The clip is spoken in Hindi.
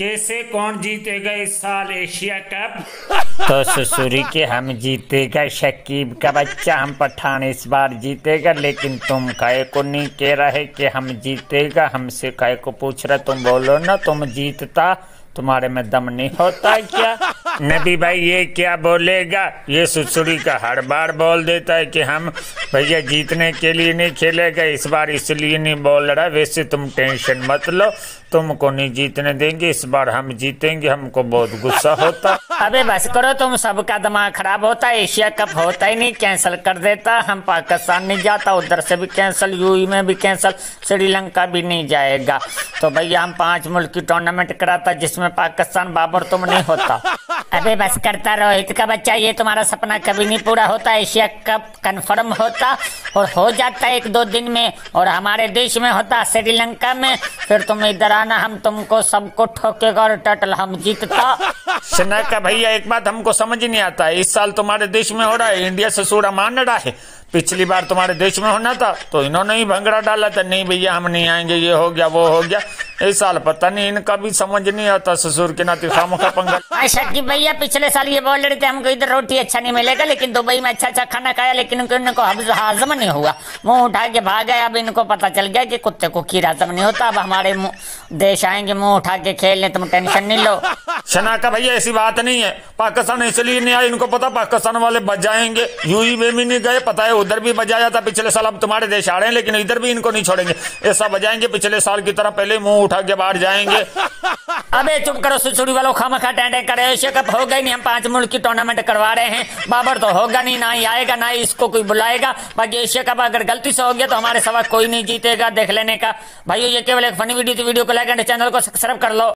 कैसे कौन जीतेगा इस साल एशिया कप? तो ससुरी के हम जीतेगा, शकीब का बच्चा हम पठान इस बार जीतेगा। लेकिन तुम काहे को नहीं कह रहे कि हम जीतेगा? हमसे काहे को पूछ रहे? तुम बोलो ना तुम जीतता, तुम्हारे में दम नहीं होता क्या? नबी भाई ये क्या बोलेगा? ये ससुरी का हर बार बोल देता है कि हम भैया जीतने के लिए नहीं खेलेगा, इस बार इसलिए नहीं बोल रहा। वैसे तुम टेंशन मत लो, तुमको नहीं जीतने देंगे, इस बार हम जीतेंगे। हमको बहुत गुस्सा होता। अबे बस करो तुम, सबका दिमाग खराब होता है। एशिया कप होता ही नहीं, कैंसिल कर देता। हम पाकिस्तान नहीं जाता, उधर से भी कैंसिल, यूएई में भी कैंसिल, श्रीलंका भी नहीं जाएगा। तो भैया हम 5 मुल्क की टूर्नामेंट कराता जिसमें पाकिस्तान बाबर तुम नहीं होता। अबे बस करता रोहित का बच्चा, ये तुम्हारा सपना कभी नहीं पूरा होता। एशिया कप कंफर्म होता और हो जाता 1-2 दिन में, और हमारे देश में होता श्रीलंका में। फिर तुम इधर आना, हम तुमको सबको ठोकेगा और टटल हम जीतता। शना का भैया एक बात हमको समझ नहीं आता है, इस साल तुम्हारे देश में हो रहा है, इंडिया से सूरा मान रहा है। पिछली बार तुम्हारे देश में होना था तो इन्होंने ही भंगड़ा डाला था, नहीं भैया हम नहीं आएंगे, ये हो गया वो हो गया। इस साल पता नहीं इनका भी समझ नहीं आता, ससुर के नाते खामोखा पंगा। शकीब भैया पिछले साल ये बोल रहे थे हमको इधर रोटी अच्छा नहीं मिलेगा, लेकिन दुबई में अच्छा अच्छा खाना खाया, लेकिन इनको हजम नहीं हुआ, मुंह उठा के भाग गए। अब इनको पता चल गया कि कुत्ते को खीर हजम नहीं होता। अब हमारे देश आएंगे मुंह उठा के खेलने, तुम टेंशन नहीं लो। शना का भैया ऐसी बात नहीं है, पाकिस्तान इसलिए नहीं आया, इनको पता पाकिस्तान वाले बच जाएंगे। यूएई में भी नहीं गए, पता है उधर भी बजाया था पिछले साल। अब तुम्हारे देश आ रहे हैं लेकिन इधर भी इनको नहीं छोड़ेंगे, ऐसा बजाएंगे पिछले साल की तरह, पहले मुंह उठा के बाहर जाएंगे। अबे चुप करो सुसुड़ी वालों, खामखा टेंटे करे। एशिया कप हो गई नहीं, हम 5 मुल्क की टूर्नामेंट करवा रहे हैं। बाबर तो होगा नहीं, ना ही आएगा, ना ही इसको कोई बुलाएगा। बाकी एशिया कप अगर गलती से हो गया तो हमारे सवा कोई नहीं जीतेगा, देख लेने का। भाइयों ये केवल एक फनी वीडियो थी, वीडियो को लाइक एंड चैनल को सब्सक्राइब कर लो।